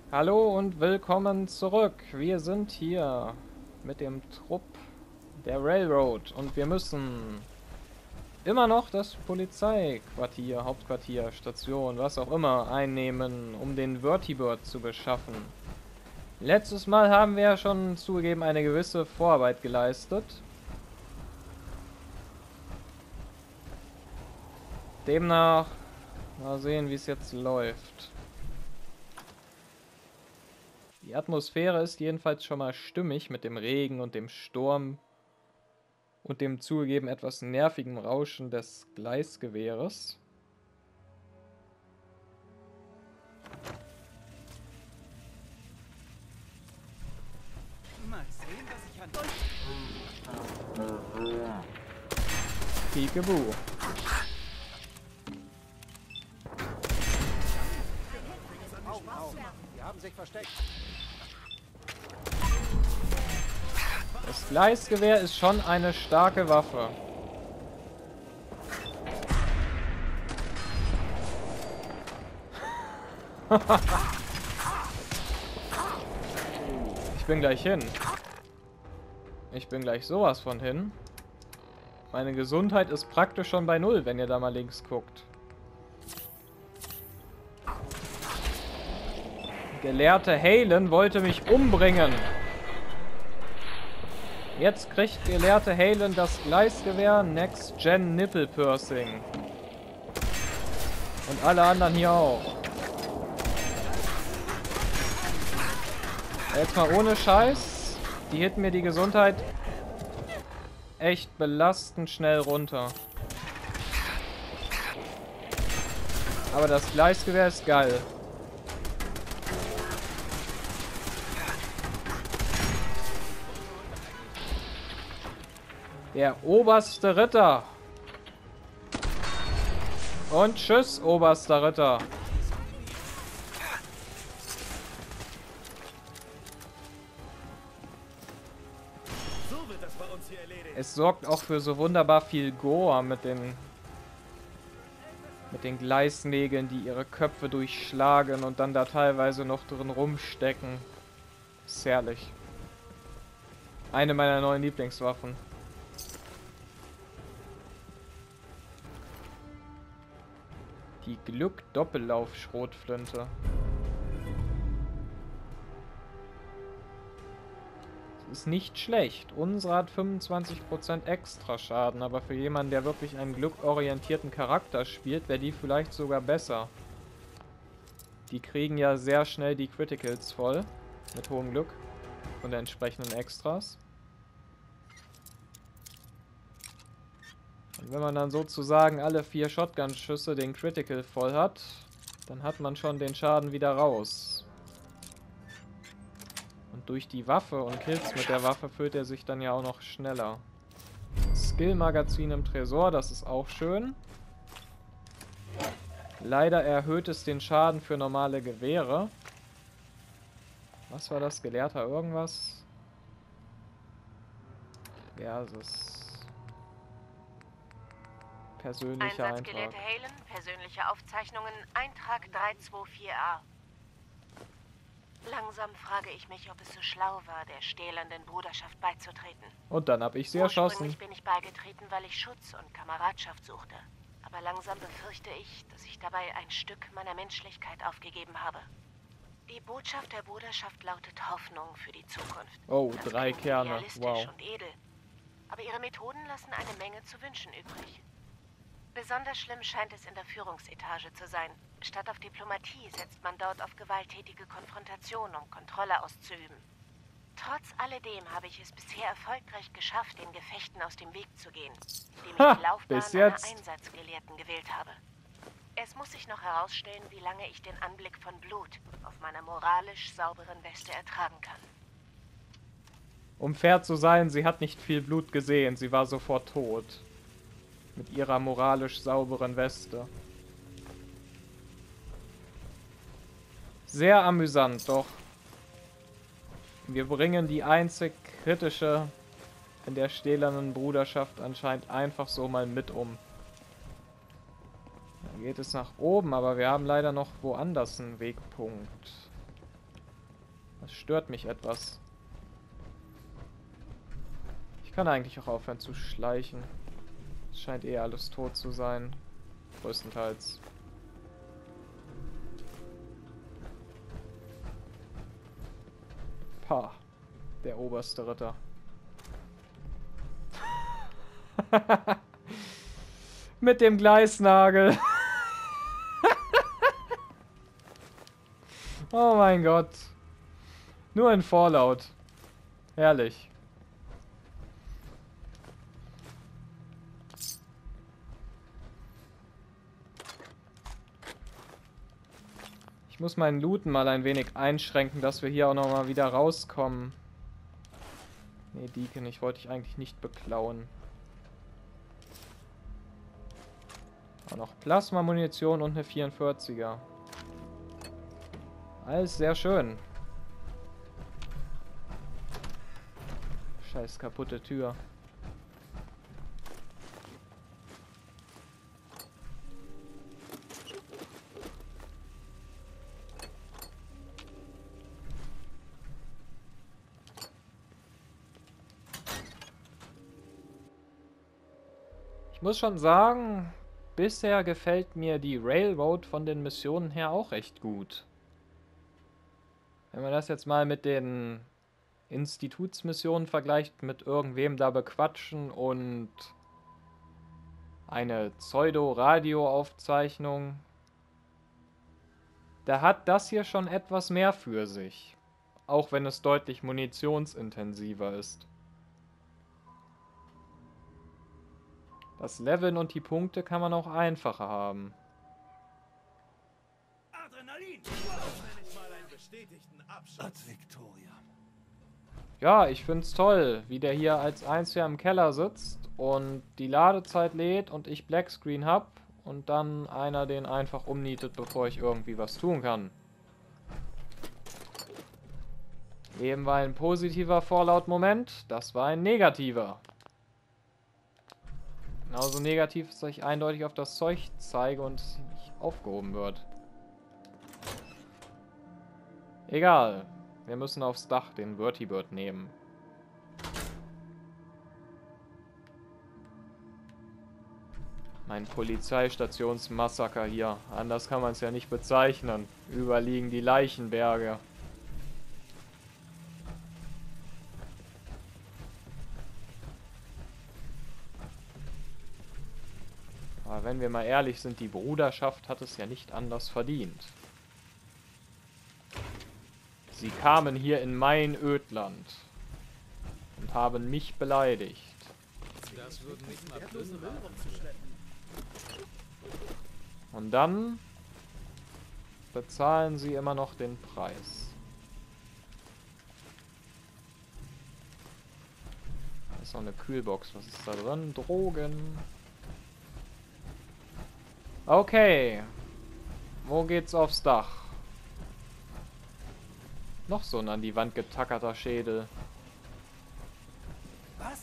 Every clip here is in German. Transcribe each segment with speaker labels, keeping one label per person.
Speaker 1: Hallo und willkommen zurück. Wir sind hier mit dem Trupp der Railroad und wir müssen immer noch das Polizeiquartier, Hauptquartier, Station, was auch immer, einnehmen, um den Vertibird zu beschaffen. Letztes Mal haben wir ja schon zugegeben eine gewisse Vorarbeit geleistet. Demnach mal sehen, wie es jetzt läuft. Die Atmosphäre ist jedenfalls schon mal stimmig mit dem Regen und dem Sturm und dem zugegeben etwas nervigen Rauschen des Gleisgewehres.
Speaker 2: Mal sehen, was ich an...
Speaker 1: Peekaboo.
Speaker 2: Die haben sich versteckt.
Speaker 1: Das Gleisgewehr ist schon eine starke Waffe. Ich bin gleich hin. Ich bin gleich sowas von hin. Meine Gesundheit ist praktisch schon bei Null, wenn ihr da mal links guckt. Gelehrte Halen wollte mich umbringen. Jetzt kriegt Gelehrte Halen das Gleisgewehr Next Gen Nipple Piercing. Und alle anderen hier auch. Jetzt mal ohne Scheiß. Die hitten mir die Gesundheit echt belastend schnell runter. Aber das Gleisgewehr ist geil. Der oberste Ritter. Und tschüss, oberster Ritter.
Speaker 2: So wird das bei uns hier erledigt.
Speaker 1: Es sorgt auch für so wunderbar viel Gore mit den Gleisnägeln, die ihre Köpfe durchschlagen und dann da teilweise noch drin rumstecken. Ist herrlich. Eine meiner neuen Lieblingswaffen. Die Glück-Doppellauf-Schrotflinte. Ist nicht schlecht. Unsere hat 25% extra Schaden, aber für jemanden, der wirklich einen glückorientierten Charakter spielt, wäre die vielleicht sogar besser. Die kriegen ja sehr schnell die Criticals voll, mit hohem Glück und entsprechenden Extras. Und wenn man dann sozusagen alle 4 Shotgun-Schüsse den Critical voll hat, dann hat man schon den Schaden wieder raus. Und durch die Waffe und Kills mit der Waffe füllt er sich dann ja auch noch schneller. Skill-Magazin im Tresor, das ist auch schön. Leider erhöht es den Schaden für normale Gewehre. Was war das? Gelehrter irgendwas? Versus. Persönlicher
Speaker 3: Einsatz
Speaker 1: Eintrag.
Speaker 3: Gelehrte Halen, persönliche Aufzeichnungen, Eintrag 324a. Langsam frage ich mich, ob es so schlau war, der stählernden Bruderschaft beizutreten.
Speaker 1: Und dann habe ich sie erschossen.
Speaker 3: Ursprünglich bin ich beigetreten, weil ich Schutz und Kameradschaft suchte. Aber langsam befürchte ich, dass ich dabei ein Stück meiner Menschlichkeit aufgegeben habe. Die Botschaft der Bruderschaft lautet Hoffnung für die Zukunft.
Speaker 1: Oh,
Speaker 3: Das
Speaker 1: 3
Speaker 3: klingt
Speaker 1: Kerne.
Speaker 3: idealistisch
Speaker 1: Wow.
Speaker 3: und edel. Aber ihre Methoden lassen eine Menge zu wünschen übrig. Besonders schlimm scheint es in der Führungsetage zu sein. Statt auf Diplomatie setzt man dort auf gewalttätige Konfrontation, um Kontrolle auszuüben. Trotz alledem habe ich es bisher erfolgreich geschafft, den Gefechten aus dem Weg zu gehen, indem ich die Laufbahn
Speaker 1: bis
Speaker 3: einer
Speaker 1: jetzt.
Speaker 3: Einsatzgelehrten gewählt habe. Es muss sich noch herausstellen, wie lange ich den Anblick von Blut auf meiner moralisch sauberen Weste ertragen kann.
Speaker 1: Um fair zu sein, sie hat nicht viel Blut gesehen. Sie war sofort tot. Mit ihrer moralisch sauberen Weste. Sehr amüsant, doch. Wir bringen die einzig kritische in der stählernen Bruderschaft anscheinend einfach so mal mit um. Dann geht es nach oben, aber wir haben leider noch woanders einen Wegpunkt. Das stört mich etwas. Ich kann eigentlich auch aufhören zu schleichen. Es scheint eh alles tot zu sein. Größtenteils. Pah. Der oberste Ritter. Mit dem Gleisnagel. Oh mein Gott. Nur in Fallout. Herrlich. Ich muss meinen Looten mal ein wenig einschränken, dass wir hier auch nochmal wieder rauskommen. Nee, Deacon, ich wollte dich eigentlich nicht beklauen. Auch noch Plasma-Munition und eine 44er. Alles sehr schön. Scheiß kaputte Tür. Ich muss schon sagen, bisher gefällt mir die Railroad von den Missionen her auch recht gut. Wenn man das jetzt mal mit den Institutsmissionen vergleicht, mit irgendwem da bequatschen und eine Pseudo-Radio-Aufzeichnung, da hat das hier schon etwas mehr für sich. Auch wenn es deutlich munitionsintensiver ist. Das Leveln und die Punkte kann man auch einfacher haben.
Speaker 2: Adrenalin! Wow. Nenn ich mal einen bestätigten Abschluss.
Speaker 4: Ad Victoria.
Speaker 1: Ja, ich find's toll, wie der hier als Einziger im Keller sitzt und die Ladezeit lädt und ich Blackscreen hab und dann einer den einfach umnietet, bevor ich irgendwie was tun kann. Eben war ein positiver Fallout-Moment, das war ein negativer. Genauso negativ ist, dass ich eindeutig auf das Zeug zeige und es nicht aufgehoben wird. Egal. Wir müssen aufs Dach den Vertibird nehmen. Mein Polizeistationsmassaker hier. Anders kann man es ja nicht bezeichnen. Überliegen die Leichenberge. Aber wenn wir mal ehrlich sind, die Bruderschaft hat es ja nicht anders verdient. Sie kamen hier in mein Ödland und haben mich beleidigt.
Speaker 5: Das würden nicht mal Flüsse machen.
Speaker 1: Und dann bezahlen sie immer noch den Preis. Da ist noch eine Kühlbox. Was ist da drin? Drogen. Okay. Wo geht's aufs Dach? Noch so ein an die Wand getackerter Schädel.
Speaker 4: Was?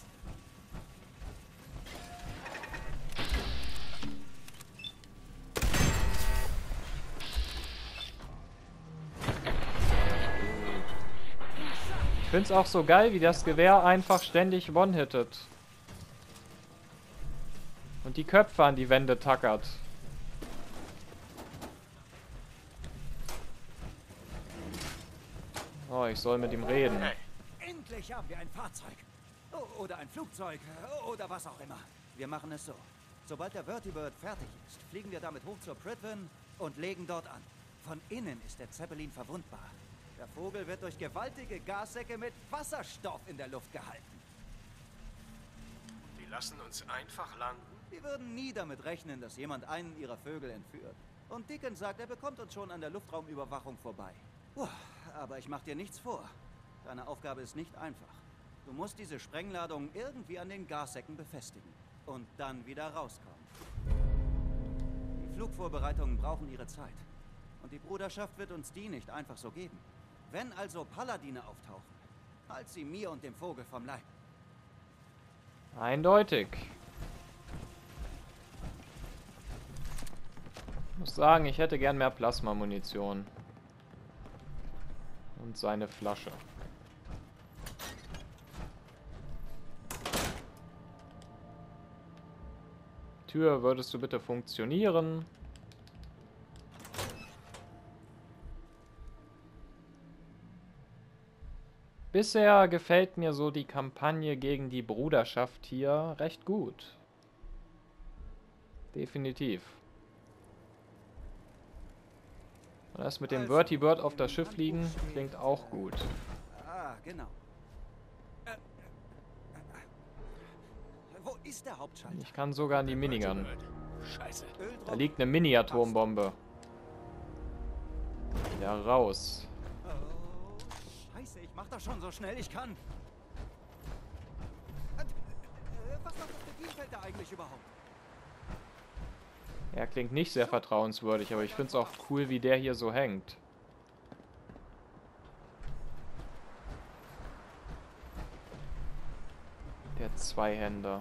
Speaker 1: Ich find's auch so geil, wie das Gewehr einfach ständig one-hittet. Und die Köpfe an die Wände tackert. Oh, ich soll mit ihm reden.
Speaker 4: Endlich haben wir ein Fahrzeug. Oder ein Flugzeug. Oder was auch immer. Wir machen es so. Sobald der Vertibird fertig ist, fliegen wir damit hoch zur Pridwen und legen dort an. Von innen ist der Zeppelin verwundbar. Der Vogel wird durch gewaltige Gassäcke mit Wasserstoff in der Luft gehalten.
Speaker 2: Die lassen uns einfach landen?
Speaker 4: Wir würden nie damit rechnen, dass jemand einen ihrer Vögel entführt. Und Dickens sagt, er bekommt uns schon an der Luftraumüberwachung vorbei. Aber ich mach dir nichts vor. Deine Aufgabe ist nicht einfach. Du musst diese Sprengladung irgendwie an den Gassäcken befestigen. Und dann wieder rauskommen. Die Flugvorbereitungen brauchen ihre Zeit. Und die Bruderschaft wird uns die nicht einfach so geben. Wenn also Paladine auftauchen, halt sie mir und dem Vogel vom Leib.
Speaker 1: Eindeutig. Ich muss sagen, ich hätte gern mehr Plasma-Munition. Und seine Flasche. Tür, würdest du bitte funktionieren? Bisher gefällt mir so die Kampagne gegen die Bruderschaft hier recht gut. Definitiv. Und das mit dem Vertibird auf das Schiff liegen klingt auch gut.
Speaker 4: Ah, genau. Wo ist der Hauptschalter?
Speaker 1: Ich kann sogar an die Minigun.
Speaker 5: Scheiße.
Speaker 1: Da liegt eine Mini-Atombombe. Ja, raus.
Speaker 4: Oh, Scheiße, ich mach das schon so schnell ich kann. Was macht das Bedienfeld da eigentlich überhaupt?
Speaker 1: Er klingt nicht sehr vertrauenswürdig, aber ich finde es auch cool, wie der hier so hängt. Der Zweihänder.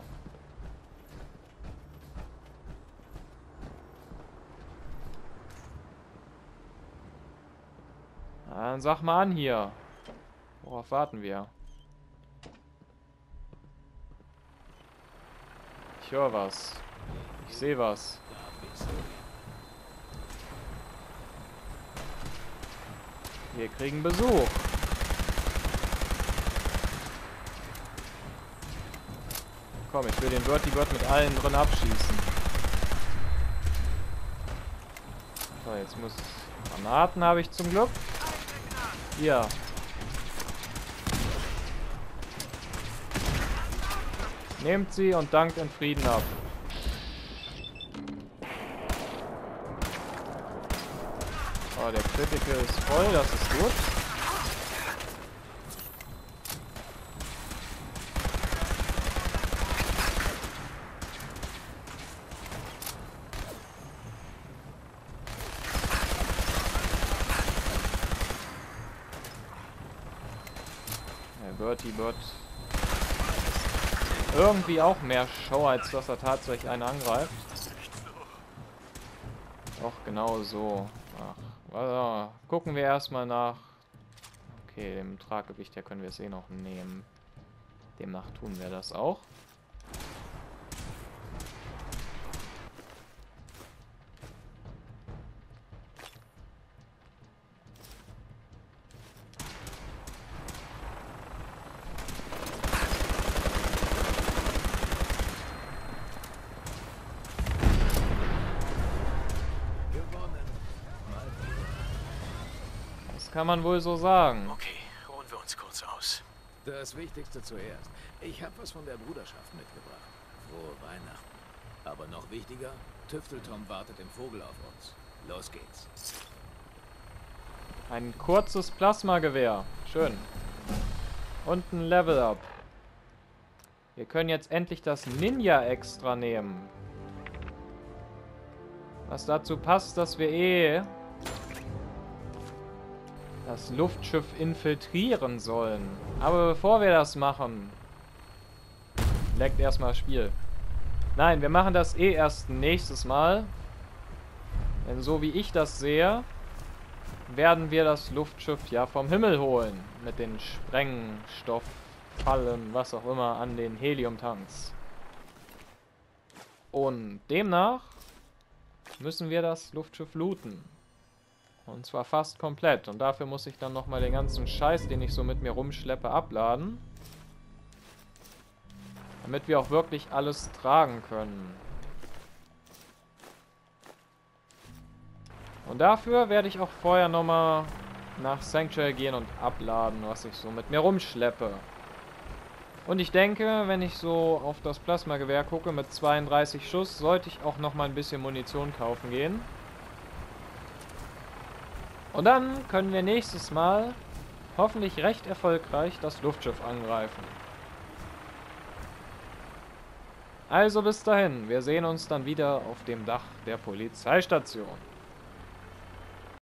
Speaker 1: Dann sag mal an hier. Worauf warten wir? Ich höre was. Ich sehe was. Wir kriegen Besuch. Komm, ich will den Vertibird mit allen drin abschießen. So, jetzt muss... Granaten habe ich zum Glück. Hier. Nehmt sie und dankt in Frieden ab. Oh, der Critical ist voll, das ist gut. Der Vertibird irgendwie auch mehr Show, als dass er tatsächlich einen angreift. Doch, genau so. Ach, also, gucken wir erstmal nach. Okay, dem Traggewicht her können wir es eh noch nehmen. Demnach tun wir das auch. Kann man wohl so sagen.
Speaker 6: Okay, ruhen wir uns kurz aus.
Speaker 5: Das Wichtigste zuerst. Ich habe was von der Bruderschaft mitgebracht. Frohe Weihnachten. Aber noch wichtiger, Tüfteltom wartet im Vogel auf uns. Los geht's.
Speaker 1: Ein kurzes Plasmagewehr. Schön. Und ein Level-Up. Wir können jetzt endlich das Ninja-Extra nehmen. Was dazu passt, dass wir das Luftschiff infiltrieren sollen. Aber bevor wir das machen... Leckt erstmal das Spiel. Nein, wir machen das erst nächstes Mal. Denn so wie ich das sehe, werden wir das Luftschiff ja vom Himmel holen. Mit den Sprengstofffallen, was auch immer, an den Heliumtanks. Und demnach müssen wir das Luftschiff looten. Und zwar fast komplett. Und dafür muss ich dann nochmal den ganzen Scheiß, den ich so mit mir rumschleppe, abladen. Damit wir auch wirklich alles tragen können. Und dafür werde ich auch vorher nochmal nach Sanctuary gehen und abladen, was ich so mit mir rumschleppe. Und ich denke, wenn ich so auf das Plasmagewehr gucke mit 32 Schuss, sollte ich auch nochmal ein bisschen Munition kaufen gehen. Und dann können wir nächstes Mal hoffentlich recht erfolgreich das Luftschiff angreifen. Also bis dahin, wir sehen uns dann wieder auf dem Dach der Polizeistation.